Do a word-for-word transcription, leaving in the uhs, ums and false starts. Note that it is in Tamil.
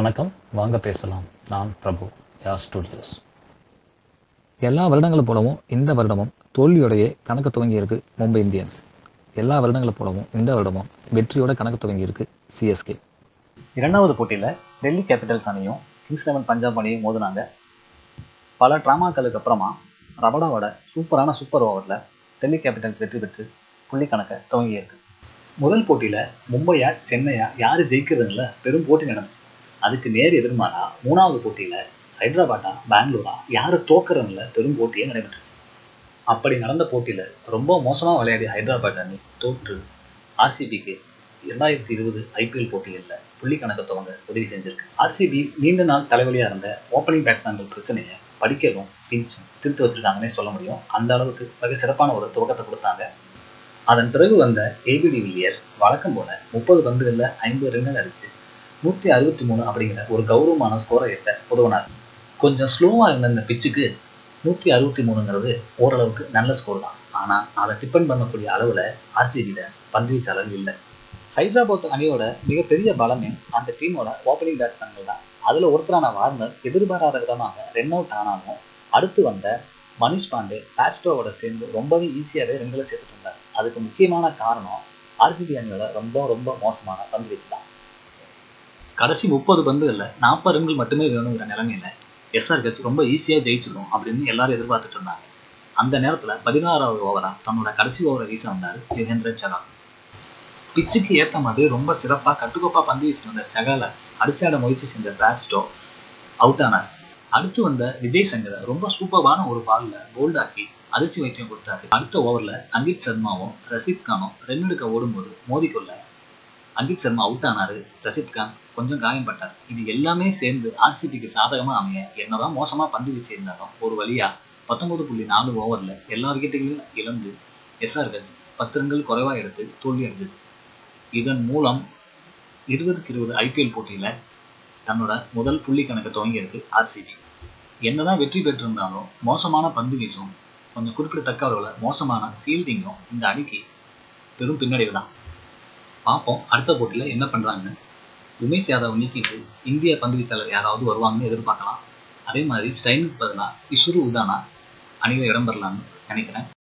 வணக்கம், வாங்க பேசலாம். நான் பிரபு, யா ஸ்டுடியோஸ். எல்லா வருடங்களை போலவும் இந்த வருடமும் தோல்வியோடையே கணக்கு துவங்கியிருக்கு மும்பை இந்தியன்ஸ். எல்லா வருடங்களை போலவும் இந்த வருடமும் வெற்றியோட கணக்கு துவங்கியிருக்கு சிஎஸ்கே. இரண்டாவது போட்டியில் டெல்லி கேபிட்டல்ஸ் அணியும் கிங்ஸ் லெவன் பஞ்சாப் அணியும் மோதினாங்க. பல டிராமாக்களுக்கு அப்புறமா ரபடாவோட சூப்பரான சூப்பர் ஓவரில் டெல்லி கேபிட்டல்ஸ் வெற்றி பெற்று புள்ளி கணக்கை துவங்கியிருக்கு. முதல் போட்டியில் மும்பையா சென்னையா யார் ஜெயிக்கிறதுல பெரும் போட்டி நடந்துச்சு. அதுக்கு நேர் எதிர்மாறா மூணாவது போட்டியில் ஹைதராபாத்தா பெங்களூரா யாரை தோக்குறதுல பெரும் போட்டியே நடைபெற்றுச்சு. அப்படி நடந்த போட்டியில் ரொம்ப மோசமாக விளையாடிய ஹைதராபாத் அணி தோற்று ஆர்சிபிக்கு இரண்டாயிரத்தி இருபது ஐபிஎல் போட்டிகளில் புள்ளி கணக்கு துவங்க உதவி செஞ்சிருக்கு. ஆர்சிபி நீண்ட நாள் தலைவலியாக இருந்த ஓப்பனிங் பேட்ஸ்மேன்கள் பிரச்சனையை படிக்கவும் பிஞ்சும் திருத்து வச்சிருக்காங்கன்னே சொல்ல முடியும். அந்த அளவுக்கு மிக சிறப்பான ஒரு துவக்கத்தை கொடுத்தாங்க. அதன் பிறகு வந்த ஏபிடி வில்லியர்ஸ் வழக்கம் போல முப்பது பந்துகளில் ஐம்பது ரன்கள் அடிச்சு நூற்றி அறுபத்தி மூணு அப்படிங்கிற ஒரு கௌரவமான ஸ்கோரை எட்ட உதவினார். கொஞ்சம் ஸ்லோவாக இருந்த இந்த பிச்சுக்கு நூற்றி அறுபத்தி மூணுங்கிறது ஓரளவுக்கு நல்ல ஸ்கோர் தான். ஆனால் அதை டிபெண்ட் பண்ணக்கூடிய அளவில் ஆர்சிபியில் பந்து வீச்சாளர் இல்லை. ஹைதராபாத் அணியோட மிகப்பெரிய பலமே அந்த டீமோட ஓப்பனிங் பேட்ஸ்மேன்கள் தான். அதில் ஒருத்தரான வார்னர் எதிர்பாராத விதமாக ரன் அவுட் ஆனாலும் அடுத்து வந்த மனிஷ் பாண்டே பேட்ஸ்டோவோட சேர்ந்து ரொம்பவே ஈஸியாகவே ரன்களை சேர்த்துட்டு இருந்தார். அதுக்கு முக்கியமான காரணம் ஆர்சிபி அணியோட ரொம்ப ரொம்ப மோசமான பந்து வீச்சு தான். கடைசி முப்பது பந்துகளில் நாற்பது ரன்கள் மட்டுமே வேணுங்கிற நிலைமையில எஸ்ஆர்ஹெச் ரொம்ப ஈஸியாக ஜெயிச்சிடும் அப்படின்னு எல்லாரும் எதிர்பார்த்துட்டு இருந்தாங்க. அந்த நேரத்தில் பதினாறாவது ஓவராக தன்னோட கடைசி ஓவரை வீச வந்தார் யுகேந்திர சகால். பிச்சுக்கு ஏற்ற மாதிரி ரொம்ப சிறப்பாக கட்டுக்கோப்பாக பந்து வீசிருந்த சகாலை அடிச்சாட முயற்சி செஞ்ச பேட்ஸ்டோ அவுட் ஆனார். அடுத்து வந்த விஜய் சங்கரை ரொம்ப சூப்பரான ஒரு பாலில் போல்டாக்கி அதிர்ச்சி வைத்தியம் கொடுத்தாரு. அடுத்த ஓவரில் அங்கித் சர்மாவும் ரஷீத் கானும் ரன் எடுக்க ஓடும்போது மோதிக்கொள்ள அங்கித் சர்மா அவுட் ஆனாரு. ரஷீத் கான் கொஞ்சம் காயம்பட்டார். இது எல்லாமே சேர்ந்து ஆர்சிபிக்கு சாதகமாக அமைய என்னதான் மோசமாக பந்து வீச்சு இருந்தாலும் ஒரு வழியா பத்தொன்பது புள்ளி நாலு ஓவரில் எல்லா விக்கெட்டுகளையும் இழந்து எஸ்ஆர்ஹெச் பத்து ரன்கள் குறைவாக எடுத்து தோல்வி அடைந்தது. இதன் மூலம் இருபதுக்கு இருபது ஐபிஎல் போட்டியில் தன்னோட முதல் புள்ளி கணக்கு துவங்கியிருக்கு ஆர்சிபி. என்னதான் வெற்றி பெற்றிருந்தாலும் மோசமான பந்து வீசும் கொஞ்சம் குறிப்பிடத்தக்க அளவில் மோசமான ஃபீல்டிங்கும் இந்த அணிக்கு பெரும் பின்னடைவு தான். பார்ப்போம் அடுத்த போட்டியில் என்ன பண்ணுறாங்கன்னு. உமேஷ் யாதவ் நீக்கிட்டு இந்திய பந்து வீச்சாளர் யாராவது வருவாங்கன்னு எதிர்பார்க்கலாம். அதே மாதிரி ஸ்டைனுக்கு பதிலாக இசுரு உதானா அணியில் இடம்பெறலாம்னு நினைக்கிறேன்.